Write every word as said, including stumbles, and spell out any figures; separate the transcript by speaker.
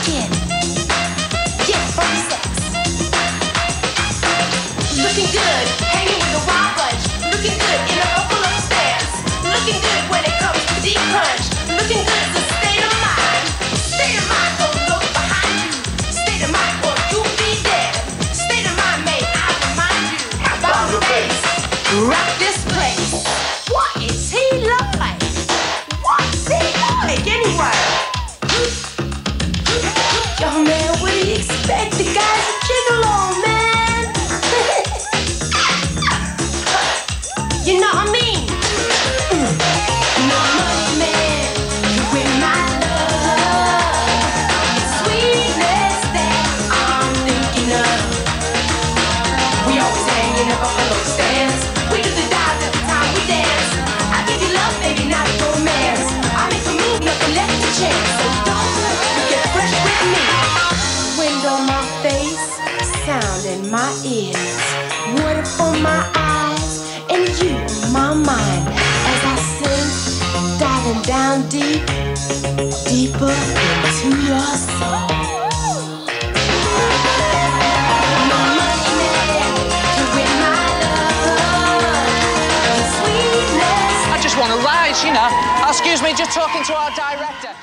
Speaker 1: in. Yeah, funky sex. Looking good, hanging with the wild bunch. Looking good in a vocal upstairs. Looking good when it comes to deep punch. Looking good is a state of mind. State of mind, don't look behind you. State of mind, or you'll be dead. State of mind, may I remind you. About the bass, rock this place. What is he like? What's he like anyway? Yo, man, what do you expect? The guy's a gigolo, man. You know what I mean? No money, man. You win my love. Sweetness that I'm thinking of. We always hang in a buffalo stands. We do the dives every time we dance. I give you love, baby, not romance. I make a move, nothing left to chance. So don't get fresh with me. Wind on my face, sound in my ears, water for my eyes, and you on my mind. As I sing, diving down deep, deeper into your soul. No money, man, you win my love. Your sweetness.
Speaker 2: I just want to rise, you know. Excuse me, just talking to our director.